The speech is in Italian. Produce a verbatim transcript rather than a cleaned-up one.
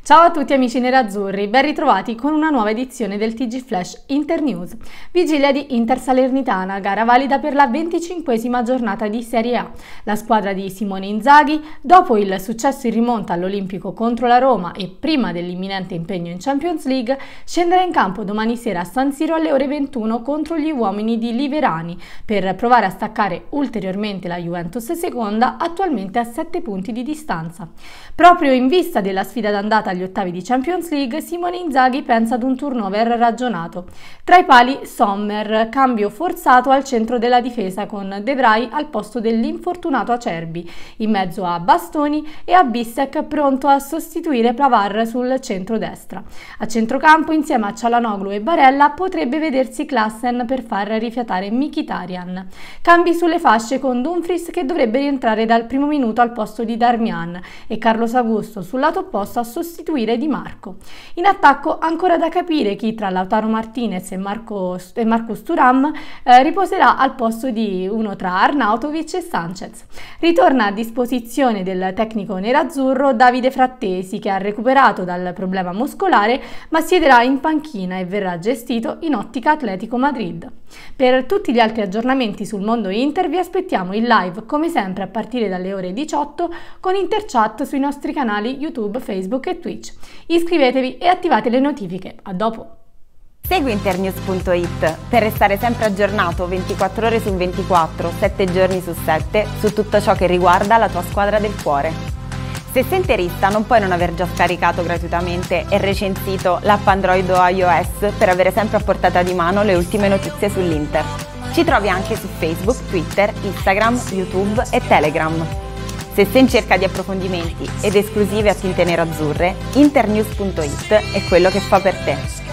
Ciao a tutti amici nerazzurri, ben ritrovati con una nuova edizione del T G Flash Internews. Vigilia di Inter Salernitana, gara valida per la venticinquesima giornata di Serie A. La squadra di Simone Inzaghi, dopo il successo in rimonta all'Olimpico contro la Roma e prima dell'imminente impegno in Champions League, scenderà in campo domani sera a San Siro alle ore ventuno contro gli uomini di Liverani per provare a staccare ulteriormente la Juventus seconda, attualmente a sette punti di distanza. Proprio in vista della sfida d'andata agli ottavi di Champions League, Simone Inzaghi pensa ad un turnover ragionato. Tra i pali Sommer, cambio forzato al centro della difesa con De Vrij al posto dell'infortunato Acerbi, in mezzo a Bastoni e a Bissek pronto a sostituire Pavard sul centro-destra. A centrocampo insieme a Çalhanoğlu e Barella potrebbe vedersi Klaassen per far rifiatare Mkhitaryan. Cambi sulle fasce con Dumfries che dovrebbe rientrare dal primo minuto al posto di Darmian e Carlos Augusto sul lato opposto a sostituire Di Marco. In attacco ancora da capire chi tra Lautaro Martinez e, Marco, e Marcus Thuram eh, riposerà al posto di uno tra Arnautovic e Sanchez. Ritorna a disposizione del tecnico nerazzurro Davide Frattesi, che ha recuperato dal problema muscolare ma siederà in panchina e verrà gestito in ottica Atletico Madrid. Per tutti gli altri aggiornamenti sul mondo Inter vi aspettiamo in live come sempre a partire dalle ore diciotto con Interchat sui nostri canali YouTube, Facebook e Twitch. Iscrivetevi e attivate le notifiche. A dopo! Segui internews punto it per restare sempre aggiornato ventiquattro ore su ventiquattro, sette giorni su sette su tutto ciò che riguarda la tua squadra del cuore. Se sei interista non puoi non aver già scaricato gratuitamente e recensito l'app Android o iOS per avere sempre a portata di mano le ultime notizie sull'Inter. Ci trovi anche su Facebook, Twitter, Instagram, YouTube e Telegram. Se sei in cerca di approfondimenti ed esclusive a tinte nerazzurre, internews punto it è quello che fa per te.